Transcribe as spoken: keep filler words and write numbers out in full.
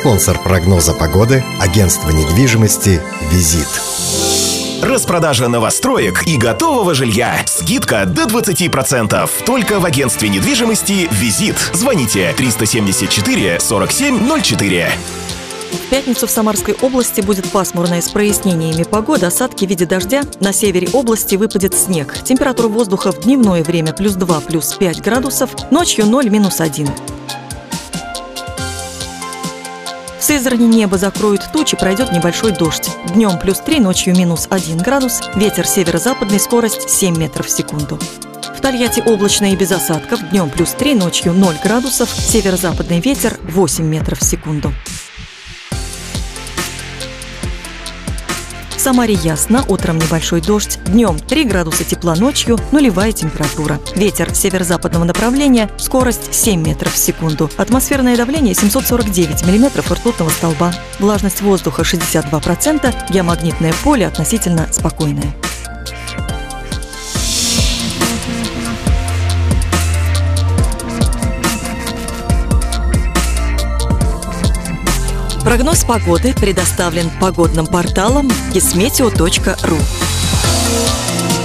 Спонсор прогноза погоды – агентство недвижимости «Визит». Распродажа новостроек и готового жилья. Скидка до двадцати процентов. Только в агентстве недвижимости «Визит». Звоните триста семьдесят четыре сорок семь ноль четыре. В пятницу в Самарской области будет пасмурная с прояснениями погоды, осадки в виде дождя. На севере области выпадет снег. Температура воздуха в дневное время плюс два, плюс пять градусов, ночью ноль, минус один. В Сызрани небо закроют тучи, пройдет небольшой дождь. Днем плюс три, ночью минус один градус. Ветер северо-западный, скорость семь метров в секунду. В Тольятти облачно и без осадков. Днем плюс три, ночью ноль градусов. Северо-западный ветер восемь метров в секунду. В Самаре ясно, утром небольшой дождь, днем три градуса тепла, ночью нулевая температура. Ветер северо-западного направления, скорость семь метров в секунду. Атмосферное давление семьсот сорок девять миллиметров ртутного столба. Влажность воздуха шестьдесят два процента, геомагнитное поле относительно спокойное. Прогноз погоды предоставлен погодным порталом кисметео точка ру.